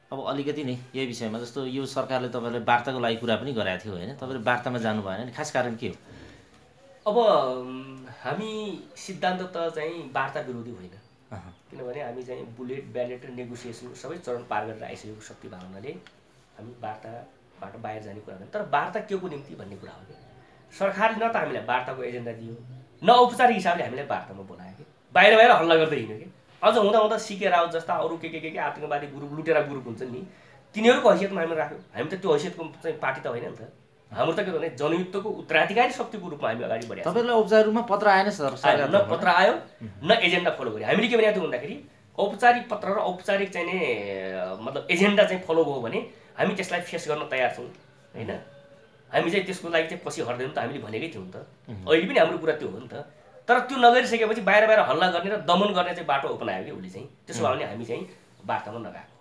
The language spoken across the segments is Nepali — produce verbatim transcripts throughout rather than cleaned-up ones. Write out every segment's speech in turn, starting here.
अब अलिकति नै यही विषयमा जस्तो यो सरकारले तपाईँलाई वार्ताको लागि कुरा पनि गराएको थियो होइन, तपाईँले वार्तामा जानु भएन नि, खास कारण के हो? अब हामी सिद्धान्त त चाहिँ वार्ता विरोधी होइन, किनभने हामी चाहिँ बुलेट ब्यालेट र नेगोसिएसनको सबै चरण पार गरेर आइसकेको शक्ति भावनाले हामी वार्ताबाट बाहिर जाने कुरा गर्छौँ। तर वार्ता के को निम्ति भन्ने कुरा हो कि सरकारले न त हामीलाई वार्ताको एजेन्डा दियो, न औपचारिक हिसाबले हामीलाई वार्तामा बोलायो कि बाहिर बाहिर हल्ला गर्दै हिँड्यो कि। अझ हुँदा हुँदा सिके राउत जस्ता अरू के के के के आतङ्कवादी ग्रुप लुटेरा ग्रुप हुन्छन् नि, तिनीहरूको हैसियतमा हामी राख्यौँ। हामी त त्यो हैसियतको चाहिँ पार्टी त होइन नि त, हाम्रो त के भने जनयुद्धको उत्तराधिकारी शक्तिको रूपमा हामी अगाडि बढ्यौँ। तपाईँलाई औपचारिक रूपमा पत्र आएन सर? न पत्र आयो न एजेन्डा फलो गर्यो। हामीले के भनेको थियो भन्दाखेरि औपचारिक पत्र र औपचारिक चाहिँ नि मतलब एजेन्डा चाहिँ फलो भयो भने हामी त्यसलाई फेस गर्न तयार छौँ होइन। हामी चाहिँ त्यसको लागि चाहिँ पछि हट्दैनौँ त हामीले भनेकै थियौँ नि त, अहिले पनि हाम्रो कुरा त्यो हो नि त। तर त्यो नगरिसकेपछि बाहिर बाहिर हल्ला गर्ने र दमन गर्ने चाहिँ बाटो अपनायो कि उसले चाहिँ, त्यसो भयो भने हामी चाहिँ वार्तामा नगएको।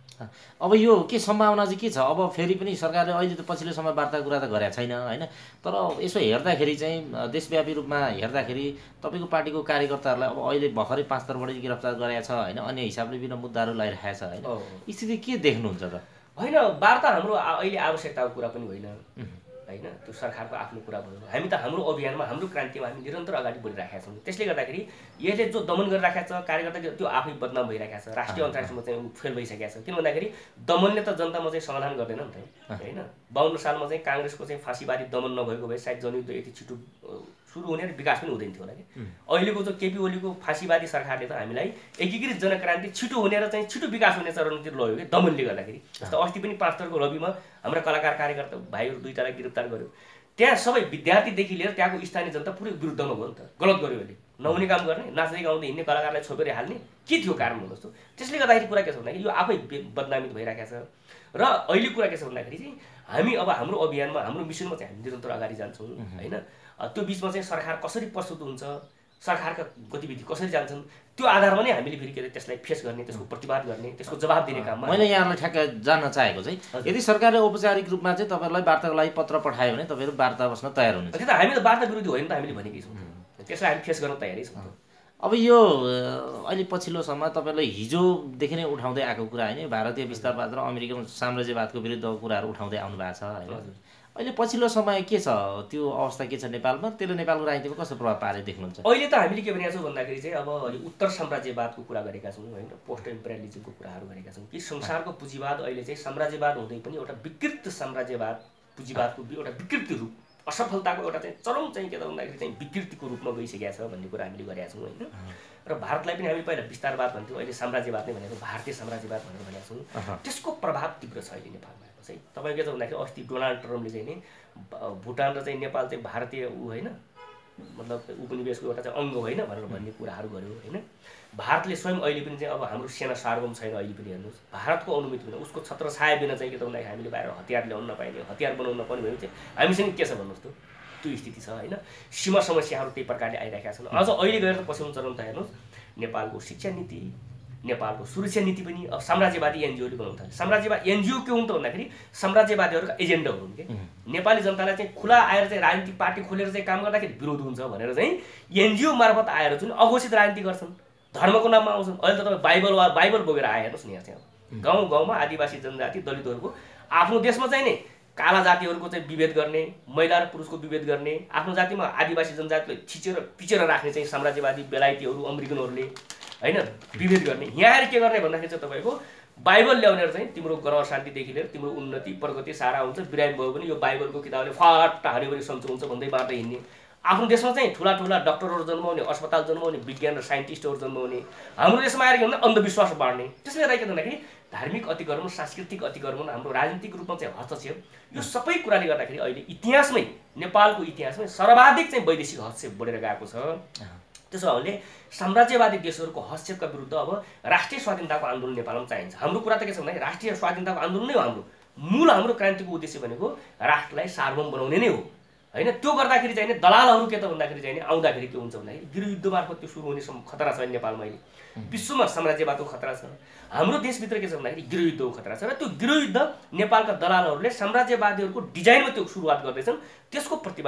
अब यो के सम्भावना चाहिँ के छ? अब फेरि पनि सरकारले अहिले त पछिल्लो समय वार्ताको कुरा त गरेको छैन होइन, तर यसो हेर्दाखेरि चाहिँ देशव्यापी रूपमा हेर्दाखेरि तपाईँको पार्टीको कार्यकर्ताहरूलाई अब अहिले भर्खरै पाँच तरबाट गिरफ्तार गरेको छ होइन, अन्य हिसाबले विभिन्न मुद्दाहरू लगाइरहेको छ होइन, स्थिति के देख्नुहुन्छ त? होइन, वार्ता हाम्रो अहिले आवश्यकताको कुरा पनि होइन होइन, त्यो सरकारको आफ्नो कुरा भयो। हामी त हाम्रो अभियानमा हाम्रो क्रान्तिमा हामी निरन्तर अगाडि बढिरहेका छौँ। त्यसले गर्दाखेरि यसले जो दमन गरिराखेको छ कार्यकर्ता त्यो आफै बदनाम भइरहेको छ, राष्ट्रिय अन्तर्राष्ट्रियमा चाहिँ फेल भइसकेको छ। किन भन्दाखेरि दमनले त जनतामा चाहिँ समाधान गर्दैन नि त होइन। बाउन्न सालमा चाहिँ काङ्ग्रेसको चाहिँ फाँसीवादी दमन नभएको भए सायद जनयुद्ध यति छिटो सुरु हुने र विकास पनि हुँदैन थियो होला कि। अहिलेको जो केपी ओलीको फाँसीवादी सरकारले त हामीलाई एकीकृत जनक्रान्ति छिटो हुने र चाहिँ छिटो विकास हुने चरणतिर लग्यो कि दमनले गर्दाखेरि। जस्तो अस्ति पनि पाँच तरको रविमा हाम्रा कलाकार कार्यकर्ता भाइहरू दुईटालाई गिरफ्तार गर्यो। त्यहाँ सबै विद्यार्थीदेखि लिएर त्यहाँको स्थानीय जनता पुरै विरुद्धमा भयो नि त, गलत गर्यो अहिले। नहुने काम गर्ने, नाच्दै गाउँदै हिँड्ने कलाकारलाई छोपेर हाल्ने के थियो कारण भन्नुहोस् त? त्यसले गर्दाखेरि कुरा के छ भन्दाखेरि यो आफै बदनामित भइरहेको छ। र अहिले कुरा के छ भन्दाखेरि चाहिँ हामी अब हाम्रो अभियानमा हाम्रो मिसनमा चाहिँ हामी निरन्तर अगाडि जान्छौँ होइन। त्यो बिचमा चाहिँ सरकार कसरी प्रस्तुत हुन्छ, सरकारका गतिविधि कसरी जान्छन्, त्यो आधारमा नै हामीले फेरि के अरे त्यसलाई फेस गर्ने, त्यसको प्रतिवाद गर्ने, त्यसको जवाब दिने काममा। मैले यहाँलाई ठ्याक्क जान्न चाहेको चाहिँ यदि सरकारले औपचारिक रूपमा चाहिँ तपाईँहरूलाई वार्ताको लागि पत्र पठायो भने तपाईँहरू वार्ता बस्न तयार हुनुहुन्छ? त्यो त हामी त वार्ता विरोधी होइन त, हामीले भनेकै छौँ, त्यसलाई हामी फेस गर्न तयारै छौँ। अब यो अहिले पछिल्लो समय तपाईँलाई हिजोदेखि नै उठाउँदै आएको कुरा होइन, भारतीय विस्तारवाद र अमेरिकन साम्राज्यवादको विरुद्धको कुराहरू उठाउँदै आउनु भएको छ होइन। अहिले पछिल्लो समय के छ, त्यो अवस्था के छ नेपालमा? त्यसले नेपालको राजनीतिमा कस्तो प्रभाव पारे देख्नुहुन्छ? अहिले त हामीले के भनेका छौँ भन्दाखेरि चाहिँ अब उत्तर साम्राज्यवादको कुरा गरेका छौँ होइन, पोस्ट इम्पेरियलिजमको कुराहरू गरेका छौँ कि संसारको पुँजीवाद अहिले चाहिँ साम्राज्यवाद हुँदै पनि एउटा विकृत साम्राज्यवाद पुँजीवादको एउटा विकृति रूप, असफलताको एउटा चाहिँ चरम चाहिँ के त भन्दाखेरि चाहिँ विकृतिको रूपमा गइसकेको छ भन्ने कुरा हामीले गरेका छौँ होइन। र भारतलाई पनि हामी पहिला विस्तारवाद भन्थ्यौँ, अहिले साम्राज्यवाद नै भनेको भारतीय साम्राज्यवाद भनेर भनेका छौँ। त्यसको प्रभाव तीव्र छ अहिले नेपालमा चाहिँ। तपाईँ के छ भन्दाखेरि अस्ति डोनाल्ड ट्रम्पले चाहिँ नि भुटान र चाहिँ नेपाल चाहिँ भारतीय ऊ होइन, मतलब उपनिवेशको एउटा चाहिँ अङ्ग होइन भनेर भन्ने कुराहरू गर्यो होइन। भारतले स्वयं अहिले पनि चाहिँ अब हाम्रो सेना सार्वभौम छैन अहिले पनि, हेर्नुहोस् भारतको अनुमति बिना, उसको छत्र छाया बिना चाहिँ के त भन्दाखेरि हामीले बाहिर हतियार ल्याउन नपाइने, हतियार बनाउन नपाउने भने चाहिँ हामीसँग के छ भन्नुहोस् त, त्यो स्थिति छ होइन। सीमा समस्याहरू त्यही प्रकारले आइरहेका छन्। अझ अहिले गएर त पछ्याउनु चरण त हेर्नुहोस्, नेपालको शिक्षा नीति, नेपालको सुरक्षा नीति पनि अब साम्राज्यवादी एनजिओले बनाउनु थाल्यो। साम्राज्यवाद एनजिओ के हुन् त भन्दाखेरि साम्राज्यवादीहरूका एजेन्डा हुन् कि नेपाली जनतालाई चाहिँ खुला आएर चाहिँ राजनीतिक पार्टी खोलेर चाहिँ काम गर्दाखेरि विरोध हुन्छ भनेर चाहिँ एनजिओ मार्फत आएर जुन अघोषित राजनीति गर्छन्, धर्मको नाममा आउँछन्। अहिले त तपाईँ बाइबल वा बाइबल बोकेर आए हेर्नुहोस् न, यहाँ चाहिँ गाउँ गाउँमा आदिवासी जनजाति दलितहरूको आफ्नो देशमा चाहिँ नि काला जातिहरूको चाहिँ विभेद गर्ने, महिला र पुरुषको विभेद गर्ने, आफ्नो जातिमा आदिवासी जनजातिलाई थिचेर पिचेर राख्ने चाहिँ साम्राज्यवादी बेलायतीहरू अमेरिकनहरूले होइन विभेद गर्ने। यहाँ आएर के गर्ने भन्दाखेरि चाहिँ तपाईँको बाइबल ल्याउनेर चाहिँ तिम्रो ग्रह शान्तिदेखि लिएर तिम्रो उन्नति प्रगति सारा हुन्छ, बिरामी भयो भने यो बाइबलको किताबले फाटा हरिभरि सन्चो हुन्छ भन्दै मार्दै हिँड्ने। आफ्नो देशमा चाहिँ ठुला ठुला डक्टरहरू जन्माउने, अस्पताल जन्माउने, विज्ञान र साइन्टिस्टहरू जन्माउने, हाम्रो देशमा आएर के भन्दा अन्धविश्वास बाँड्ने। त्यसले गर्दा के भन्दाखेरि धार्मिक अतिक्रमण, सांस्कृतिक अतिक्रमण, हाम्रो राजनीतिक रूपमा चाहिँ हस्तक्षेप, यो सबै कुराले गर्दाखेरि अहिले इतिहासमै नेपालको इतिहासमै सर्वाधिक चाहिँ वैदेशिक हस्तक्षेप बढेर गएको छ। त्यसो भए साम्राज्यवादी देशहरूको हस्तक्षेपका विरुद्ध अब राष्ट्रिय स्वाधीनताको आन्दोलन नेपालमा चाहिन्छ। हाम्रो कुरा त के छ भन्दाखेरि राष्ट्रिय स्वाधीनताको आन्दोलन नै हो हाम्रो मूल, हाम्रो क्रान्तिको उद्देश्य भनेको राष्ट्रलाई सार्वभौम बनाउने नै हो होइन। त्यो गर्दाखेरि चाहिँ दलालहरू के त भन्दाखेरि चाहिँ आउँदाखेरि के हुन्छ भन्दाखेरि गृहयुद्ध मार्फत त्यो सुरु हुने खतरा छ नेपालमा। अहिले विश्वमा साम्राज्यवादको खतरा छ, हाम्रो देशभित्र के छ भन्दाखेरि गृहयुद्धको खतरा छ। र त्यो गृहयुद्ध नेपालका दलालहरूले साम्राज्यवादीहरूको डिजाइनमा त्यो सुरुवात गर्दैछन्, त्यसको प्रतिवाद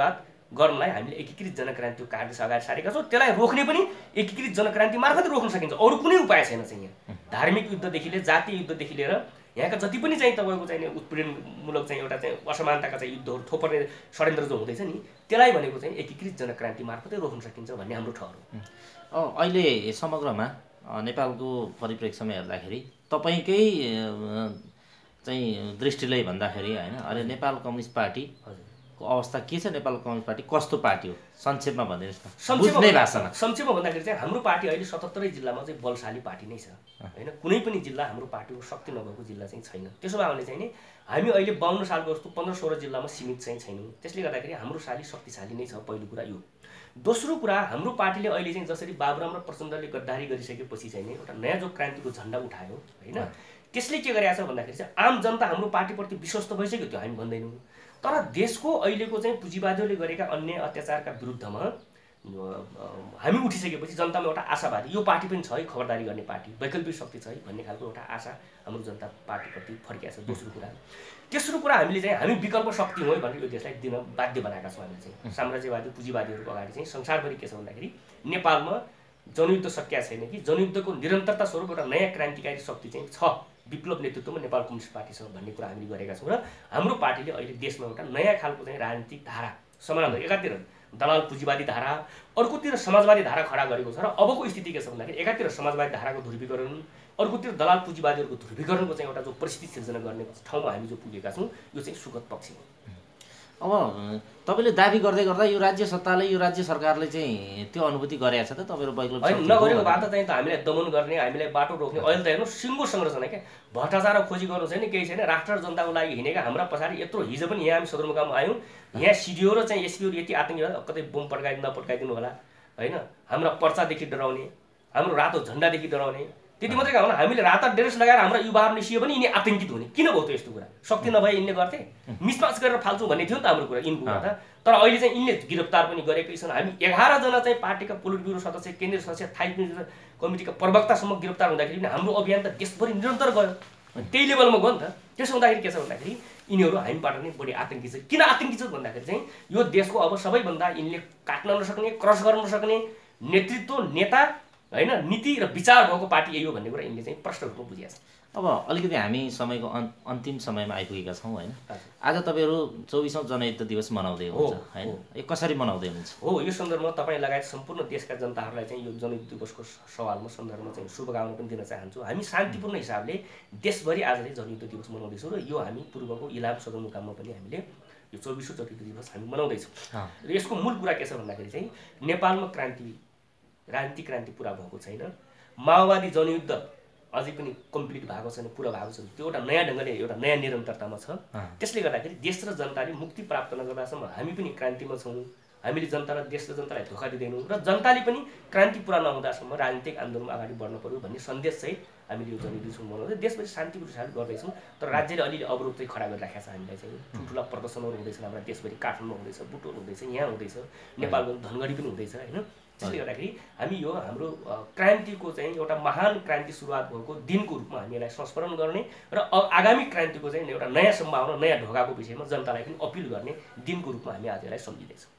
गर्नलाई हामीले एकीकृत जनक्रान्तिको कार्य अगाडि सारेका छौँ। त्यसलाई रोक्ने पनि एकीकृत जनक्रान्ति मार्फत रोक्न सकिन्छ, अरू कुनै उपाय छैन चाहिँ यहाँ। धार्मिक युद्धदेखि लिएर जातीय युद्धदेखि लिएर यहाँका जति पनि चाहिँ तपाईँको चाहिँ उत्पीडनमूलक चाहिँ एउटा चाहिँ असमानताका चाहिँ युद्धहरू थोपर्ने षड्यन्त्र जो हुँदैछ नि, त्यसलाई भनेको चाहिँ एकीकृत जनक्रान्ति मार्फतै रोक्न सकिन्छ भन्ने हाम्रो ठहर हो। अहिले समग्रमा नेपालको परिप्रेक्ष्यमा हेर्दाखेरि तपाईँकै चाहिँ दृष्टिले भन्दाखेरि होइन, अहिले नेपाल कम्युनिस्ट पार्टीको अवस्था के छ? नेपाल कम्युनिस्ट पार्टी कस्तो पार्टी हो संक्षेपमा भनिदिनुहोस् न, बुझ्ने भाषामा। संक्षेपमा भन्दाखेरि चाहिँ हाम्रो पार्टी अहिले सतहत्तरै जिल्लामा चाहिँ बलशाली पार्टी नै छ होइन। कुनै पनि जिल्ला हाम्रो पार्टीको शक्ति नभएको जिल्ला चाहिँ छैन। त्यसो भए चाहिँ नि हामी अहिले बाउन्न सालको जस्तो पन्ध्र सोह्र जिल्लामा सीमित चाहिँ छैनौँ। त्यसले गर्दाखेरि हाम्रो साली शक्तिशाली नै छ, पहिलो कुरा यो। दोस्रो कुरा, हाम्रो पार्टीले अहिले चाहिँ जसरी बाबुराम र प्रचण्डले गद्दारी गरिसकेपछि चाहिँ एउटा नयाँ जो क्रान्तिको झन्डा उठायो होइन, त्यसले के गरेछ भन्दाखेरि चाहिँ आम जनता हाम्रो पार्टीप्रति विश्वस्त भइसक्यो, त्यो हामी भन्दैनौँ। तर देशको अहिलेको चाहिँ पुँजीवादीहरूले गरेका अन्य अत्याचारका विरुद्धमा हामी उठिसकेपछि जनतामा एउटा आशावादी यो पार्टी पनि छ है, खबरदारी गर्ने पार्टी, वैकल्पिक शक्ति छ है भन्ने खालको एउटा आशा हाम्रो जनता पार्टीप्रति फर्किएको छ। दोस्रो कुरा। तेस्रो कुरा, हामीले चाहिँ हामी विकल्प शक्ति हो भनेर यो देशलाई दिन बाध्य बनाएका छौँ हामीले चाहिँ। साम्राज्यवादी पुँजीवादीहरूको अगाडि चाहिँ संसारभरि के छ भन्दाखेरि नेपालमा जनयुद्ध सकिया छैन कि जनयुद्धको निरन्तरता स्वरूप एउटा नयाँ क्रान्तिकारी शक्ति चाहिँ छ, विप्लव नेतृत्वमा नेपाल कम्युनिस्ट पार्टी छ भन्ने कुरा हामीले गरेका छौँ। र हाम्रो पार्टीले अहिले देशमा एउटा नयाँ खालको चाहिँ राजनीतिक धारा समानान्तर, एकातिर दलाल पुँजीवादी धारा, अर्कोतिर समाजवादी धारा खडा गरेको छ। र अबको स्थिति के छ भन्दाखेरि एकातिर समाजवादी धाराको ध्रुवीकरण, अर्कोतिर दलाल पुँजीवादीहरूको ध्रुवीकरणको चाहिँ एउटा जो परिस्थिति सिर्जना गर्ने ठाउँमा हामी जो पुगेका छौँ, यो चाहिँ सुखद पक्ष हो। अब तपाईँले दाबी गर्दै गर्दा यो राज्य सत्ताले, यो राज्य सरकारले चाहिँ त्यो अनुभूति गरेको छ त तपाईँहरू वैकल्पिक होइन नगरेको भए त चाहिँ त हामीलाई दमन गर्ने, हामीलाई बाटो रोक्ने। अहिले त हेर्नु सिङ्गो संरचना क्या, भ्रष्टाचार खोजी गर्नु छैन, केही छैन, राष्ट्र जनताको लागि हिँडेका हाम्रा पछाडि यत्रो हिजो पनि यहाँ हामी सदरमुकाममा आयौँ, यहाँ सिडिओ र चाहिँ एसपीहरू यति आतङ्की कतै बोम पड्काइदिनु नपड्काइदिनु होला होइन, हाम्रा पर्चादेखि डराउने, हाम्रो रातो झन्डादेखि डराउने। त्यति मात्रै होइन, हामीले राता ड्रेस लगाएर हाम्रा युवाहरू निस्कियो भने यिनी आतङ्कित हुने। किन भयो त यस्तो कुरा? शक्ति नभए यिनले गर्थे, मिसमाच गरेर फाल्छौँ भन्ने थियो नि त हाम्रो कुरा, यिनको कुरा त। तर अहिले चाहिँ यिनले गिरफ्तार पनि गरेकै छन्। हामी एघारजना चाहिँ पार्टीका पोलिट ब्युरो सदस्य, केन्द्रीय सदस्य, स्थायी कमिटीका प्रवक्तासम्म गिरफ्तार हुँदाखेरि पनि हाम्रो अभियान त देशभरि निरन्तर गयो, त्यही लेभलमा गयो नि त। त्यसो हुँदाखेरि के छ भन्दाखेरि यिनीहरू हामीबाट नै बढी आतङ्की छ। किन आतङ्की छ भन्दाखेरि चाहिँ यो देशको अब सबैभन्दा यिनले काट्न नसक्ने, क्रस गर्न नसक्ने नेतृत्व, नेता होइन, नीति र विचार भएको पार्टी यही हो भन्ने कुरा यिनले चाहिँ प्रष्ट रूपमा बुझिया छ। अब अलिकति हामी समयको अन् अन्तिम समयमा आइपुगेका छौँ होइन। आज तपाईँहरू चौबिसौँ जनयुद्ध दिवस मनाउँदै हुनुहुन्छ होइन, यो कसरी मनाउँदै हुनुहुन्छ? हो, यो सन्दर्भमा तपाईँ लगायत सम्पूर्ण देशका जनताहरूलाई चाहिँ यो जनयुद्ध दिवसको सवालमा सन्दर्भमा चाहिँ शुभकामना पनि दिन चाहन्छु। हामी शान्तिपूर्ण हिसाबले देशभरि आज चाहिँ जनयुद्ध दिवस मनाउँदैछौँ र यो हामी पूर्वको इलाम सदरमुकाममा पनि हामीले यो चौबिसौँ जनयुद्ध दिवस हामी मनाउँदैछौँ। र यसको मूल कुरा के छ भन्दाखेरि चाहिँ नेपालमा क्रान्ति राजनीतिक क्रान्ति पुरा भएको छैन, माओवादी जनयुद्ध अझै पनि कम्प्लिट भएको छैन, पुरा भएको छैन, त्यो एउटा नयाँ ढङ्गले एउटा नयाँ निरन्तरतामा छ। त्यसले गर्दाखेरि देश र जनताले मुक्ति प्राप्त नगर्दासम्म हामी पनि क्रान्तिमा छौँ। हामीले जनता र देश र जनतालाई धोका दिँदैनौँ र जनताले पनि क्रान्ति पुरा नहुँदासम्म राजनीतिक आन्दोलनमा अगाडि बढ्न पर्यो भन्ने सन्देश चाहिँ हामीले यो जनयुद्ध मनाउँदै देशभरि शान्तिपूर्ण हिसाबले गर्दैछौँ। तर राज्यले अलिअलि अवरोध चाहिँ खडा गरिराखेको छ हामीलाई चाहिँ। ठुल्ठुला प्रदर्शनहरू हुँदैछ हाम्रा देशभरि, काठमाडौँ हुँदैछ, बुटोल हुँदैछ, यहाँ हुँदैछ, नेपालको धनगढी पनि हुँदैछ होइन। त्यसले गर्दाखेरि हामी यो हाम्रो क्रान्तिको चाहिँ एउटा महान क्रान्ति सुरुवात भएको दिनको रूपमा हामी यसलाई संस्मरण गर्ने र आगामी क्रान्तिको चाहिँ एउटा नयाँ सम्भावना, नयाँ ढोकाको विषयमा जनतालाई पनि अपिल गर्ने दिनको रूपमा हामी आज यसलाई सम्झिँदैछौँ।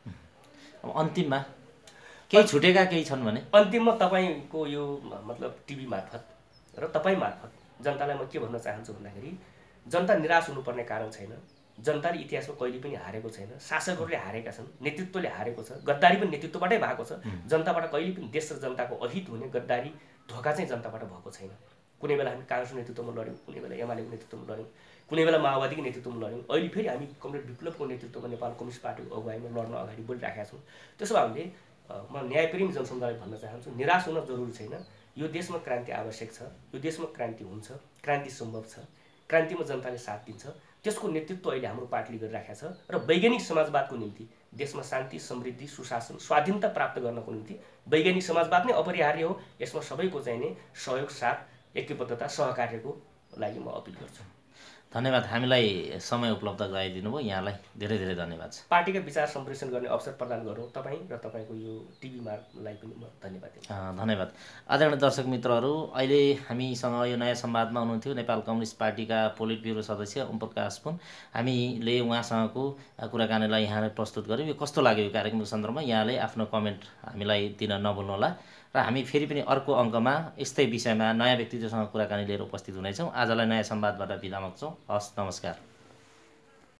अब अन्तिममा केही छुटेका केही छन् भने? अन्तिममा तपाईँको यो मतलब टिभी मार्फत र तपाईँ मार्फत जनतालाई म के भन्न चाहन्छु भन्दाखेरि जनता निराश हुनुपर्ने कारण छैन। जनताले इतिहासमा कहिले पनि हारेको छैन, शासकहरूले हारेका छन्, नेतृत्वले हारेको छ, गद्दारी पनि नेतृत्वबाटै भएको छ। जनताबाट कहिले पनि देश र जनताको अहित हुने गद्दारी धोका चाहिँ जनताबाट भएको छैन। कुनै बेला हामी काङ्ग्रेसको नेतृत्वमा लड्यौँ, कुनै बेला एमालेको नेतृत्वमा लड्यौँ, कुनै बेला माओवादीको नेतृत्वमा लड्यौँ, अहिले फेरि हामी कमरेड विप्लवको नेतृत्वमा नेपाल कम्युनिस्ट पार्टीको अगुवाईमा लड्न अगाडि बढिरहेका छौँ। त्यसो भए हामीले म न्यायप्रेमी जनसमुदायलाई भन्न चाहन्छु, निराश हुन जरुरी छैन। यो देशमा क्रान्ति आवश्यक छ, यो देशमा क्रान्ति हुन्छ, क्रान्ति सम्भव छ, क्रान्तिमा जनताले साथ दिन्छ। त्यसको नेतृत्व अहिले हाम्रो पार्टीले गरिराखेको छ र वैज्ञानिक समाजवादको निम्ति देशमा शान्ति, समृद्धि, सुशासन, स्वाधीनता प्राप्त गर्नको निम्ति वैज्ञानिक समाजवाद नै अपरिहार्य हो। यसमा सबैको चाहिँ नै सहयोग, साथ, ऐक्यबद्धता, सहकार्यको लागि म अपिल गर्छु। धन्यवाद, हामीलाई समय उपलब्ध गराइदिनु भयो, यहाँलाई धेरै धेरै धन्यवाद छ। पार्टीका विचार सम्प्रेषण गर्ने अवसर प्रदान गरौँ तपाईँ र तपाईँको यो टिभी मार्गलाई पनि म धन्यवाद दिन्छु। धन्यवाद। आदरणीय दर्शक मित्रहरू, अहिले हामीसँग यो नयाँ संवादमा हुनुहुन्थ्यो नेपाल कम्युनिस्ट पार्टीका पोलिट ब्युरो सदस्य ओम प्रकाश पुन। हामीले उहाँसँगको कुराकानीलाई यहाँलाई प्रस्तुत गऱ्यौँ। यो कस्तो लाग्यो यो कार्यक्रमको सन्दर्भमा यहाँले आफ्नो कमेन्ट हामीलाई दिन नभुल्नुहोला र हामी फेरि पनि अर्को अङ्कमा यस्तै विषयमा नयाँ व्यक्तित्वसँग कुराकानी लिएर उपस्थित हुनेछौँ। आजलाई नयाँ संवादबाट बिदा माग्छौँ। हस्, नमस्कार।